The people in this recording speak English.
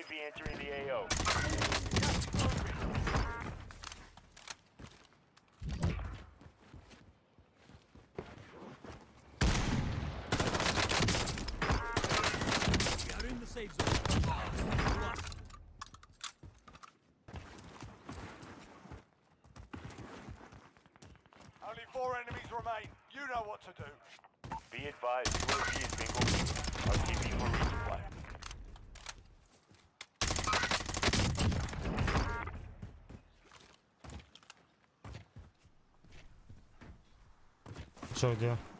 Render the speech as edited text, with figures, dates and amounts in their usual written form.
UAV entering the AO. We are in the safe zone. Only 4 enemies remain. You know what to do. Be advised, UAV is bingo. RTB for resupply. Що де?